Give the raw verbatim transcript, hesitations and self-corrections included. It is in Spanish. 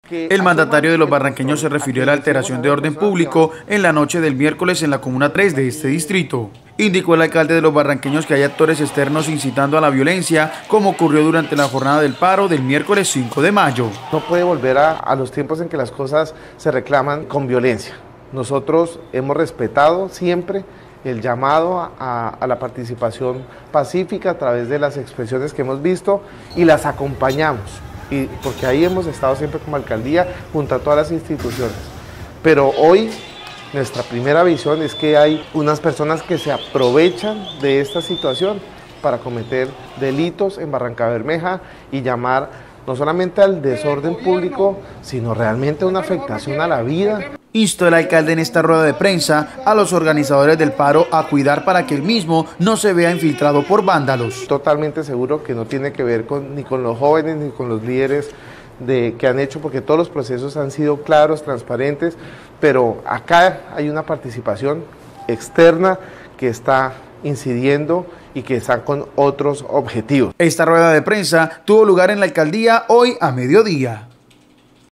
El mandatario de los barranqueños se refirió a la alteración de orden público en la noche del miércoles en la Comuna tres de este distrito. Indicó el alcalde de los barranqueños que hay actores externos incitando a la violencia, como ocurrió durante la jornada del paro del miércoles cinco de mayo. No puede volver a, a los tiempos en que las cosas se reclaman con violencia. Nosotros hemos respetado siempre el llamado a, a la participación pacífica a través de las expresiones que hemos visto y las acompañamos. Y porque ahí hemos estado siempre como alcaldía junto a todas las instituciones. Pero hoy nuestra primera visión es que hay unas personas que se aprovechan de esta situación para cometer delitos en Barrancabermeja y llamar no solamente al desorden público, sino realmente a una afectación a la vida. Instó el alcalde en esta rueda de prensa a los organizadores del paro a cuidar para que el mismo no se vea infiltrado por vándalos. Totalmente seguro que no tiene que ver con, ni con los jóvenes ni con los líderes de, que han hecho, porque todos los procesos han sido claros, transparentes, pero acá hay una participación externa que está incidiendo y que están con otros objetivos. Esta rueda de prensa tuvo lugar en la alcaldía hoy a mediodía.